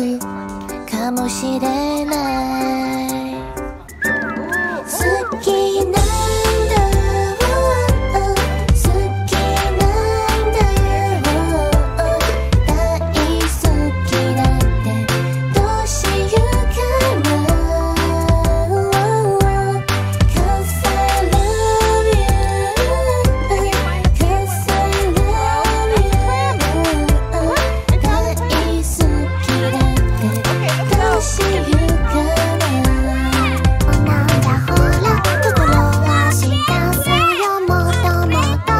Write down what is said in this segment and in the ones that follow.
くかもしれない。好きなんだ、好きなんだ、大好きだってどうしようかな。 Cause I love you, cause I love you, 大好きだってどうしようかな。なんだほら心は幸せよもともと。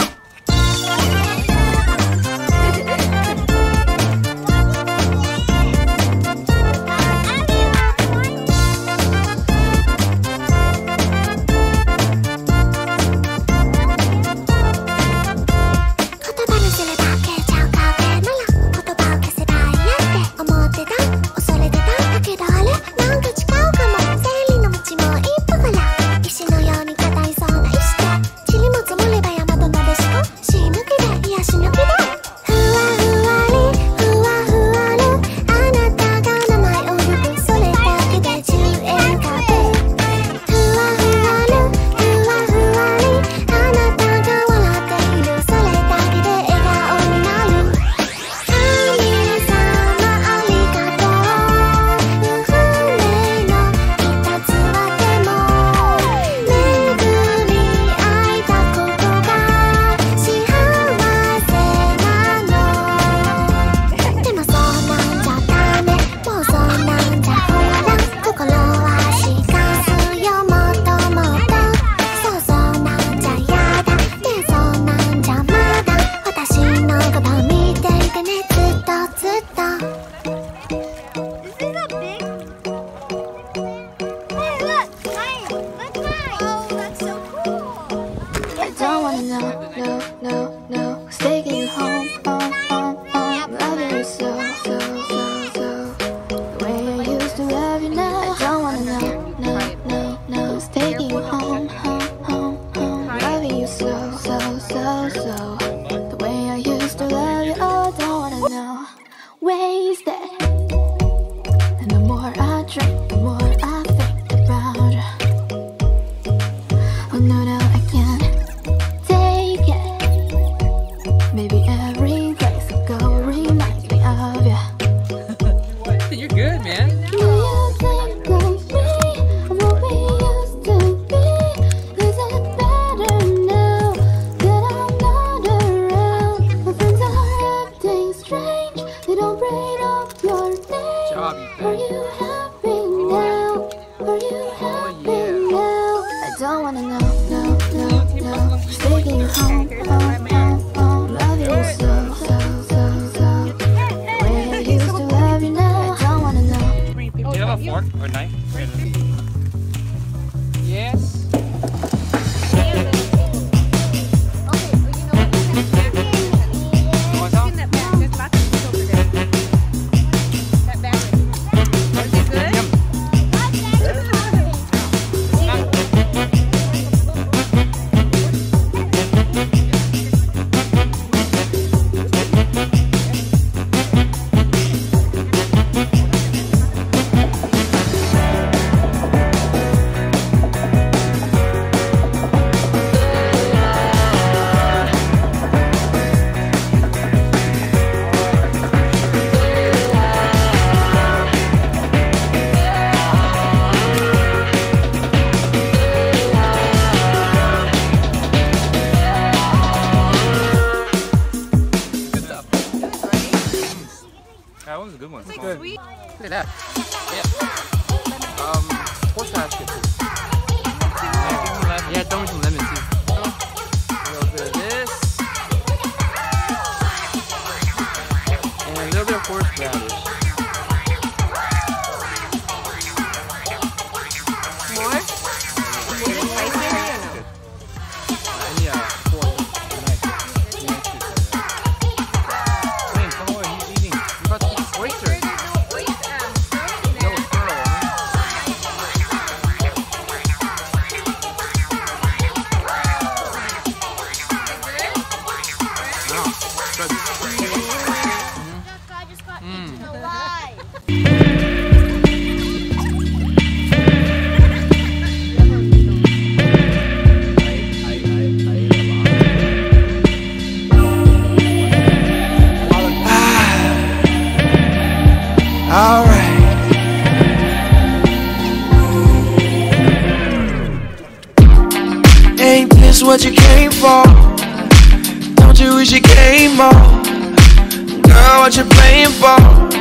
言葉にすれば消えちゃう影なら言葉を消せばいいやって思ってた、恐れてた。だけどあれなんか違うかも。生理の道も一歩から石のように硬いそうな石で塵も積もれば山となでしこし抜きで癒し抜きでふわふわりふわふわるあなたが名前を呼ぶそれだけで10円かぶふわふわるふわふわりあなたが笑っているそれだけで笑顔になる。神様ありがとう運命の一つはでも巡り会えたことが幸せなの。でもそうなんじゃダメ、もうそうなんじゃほら心はしかすよもともと。そうそうなんじゃやだね、そうなんじゃまだ私のこと見ていてねずっとずっと。 Is it that big? Hey, look! Mine! Look mine! Oh, that's so cool! I don't wanna know, no, no, no. Who's taking you home, home, home, home. Loving you so, so, so, so. The way I used to love you now. I don't wanna know, no, no, no. Who's taking you home, home, home, home. Loving you so, so, so, so. The way I used to love you. Oh, I don't wanna know. Wasted. And the more I drink, the more I think about you. Oh no, no, I can't take it. Maybe every place I go reminds me of you. You're good, man. Do you think of me, of what we used to be? Is it better now that I'm not around? My friends are acting strange, they don't bring up your name. Job, you Are you happy now? Are you happy now? I don't wanna know, no, no, no. Who's taking you home, home, home, home. Loving you so, so, so, so. The way I used to love you now. I don't wanna know. Do you have a fork or knife? Yes. What's up? That was a good one. It's good. Look at that. Yeah. Horseradish too. Yeah, throw me some lemon too. A little bit of this. And a little bit of horseradish. More? Is it spicy or no? Yeah, pork. Wayne, come over. He's eating. You're about to eat oysters. There's no oyster. is your game on? Girl, what you playing for?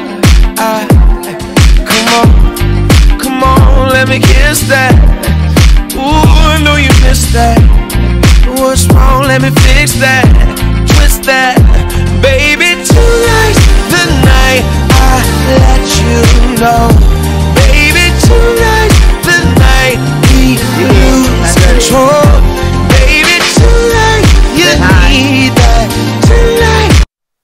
Come on, let me kiss that. Ooh, I know you missed that. What's wrong? Let me fix that. Twist that, baby. Tonight's the night I let you know. Baby, tonight's the night we lose control. Baby, tonight you need that. Tonight.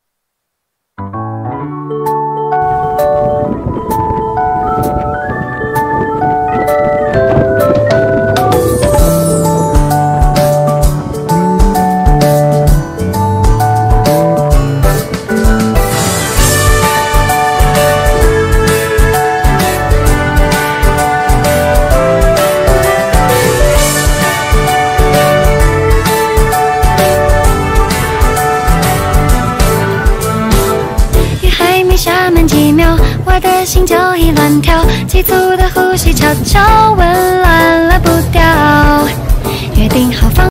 我的心就已乱跳，急促的呼吸悄悄紊乱了步调，约定好放。